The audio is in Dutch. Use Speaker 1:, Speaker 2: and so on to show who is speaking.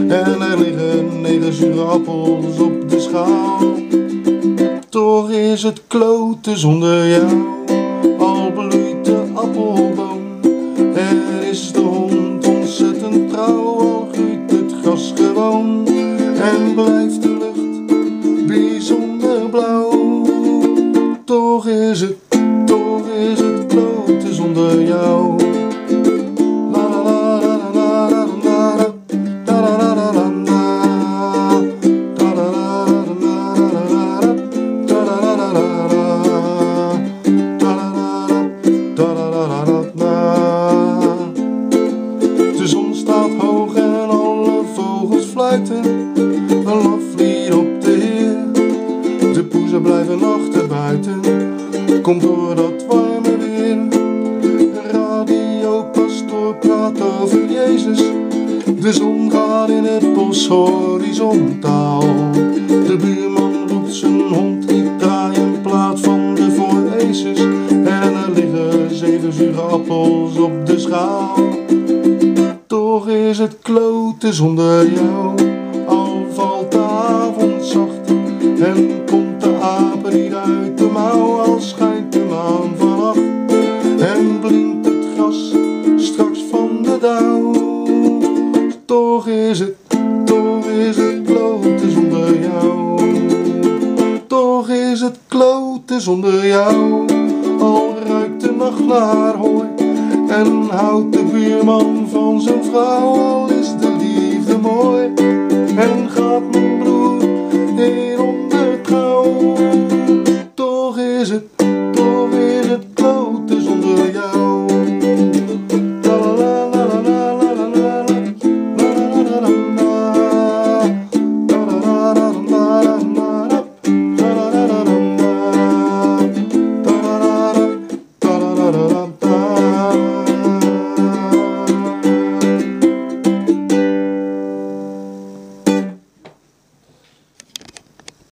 Speaker 1: En er liggen 9 zure appels op de schaal. Toch is het kloten zonder jou, al bloeit de appelboom. Er is de hond ontzettend trouw, al groeit het gras gewoon. En blijft de lucht bijzonder blauw. Toch is het kloten zonder jou. De zon staat hoog en alle vogels fluiten een loflied op de Heer. De poezen blijven achter buiten, komt door dat warme weer. Radio Pastoor praat over Jezus, de zon gaat in het bos horizontaal. De buurman roept zijn hond, ik draai een plaat van de Vooresus. En er liggen 7 zure appels op de schaal. Toch is het kloten zonder jou, al valt de avond zacht. En komt de aap niet uit de mouw, al schijnt de maan vannacht. En blinkt het gras straks van de dauw. Toch is het kloten zonder jou. Toch is het kloten zonder jou, al ruikt de nacht naar hooi. En houdt de buurman van zijn vrouw al